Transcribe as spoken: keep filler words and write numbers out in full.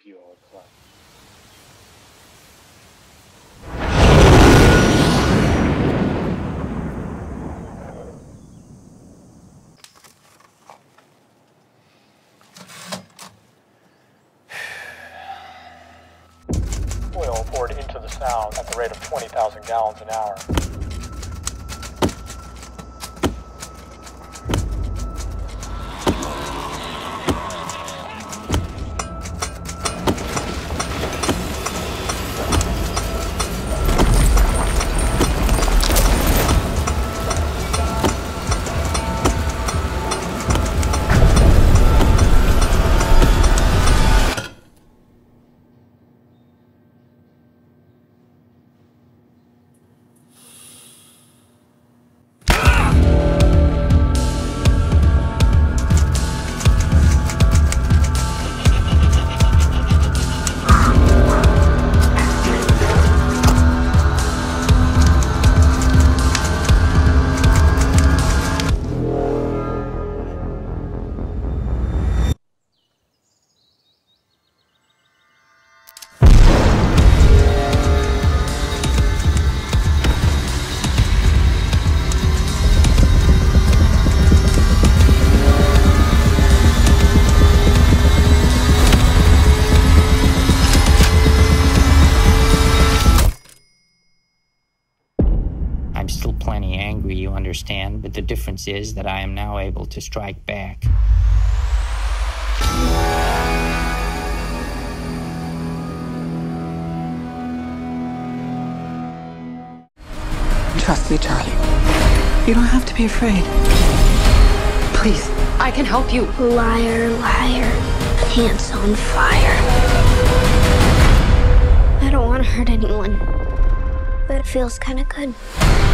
you all play. Oil poured into the sound at the rate of twenty thousand gallons an hour. I'm still plenty angry, you understand, but the difference is that I am now able to strike back. Trust me, Charlie. You don't have to be afraid. Please, I can help you. Liar, liar, pants on fire. I don't want to hurt anyone, but it feels kind of good.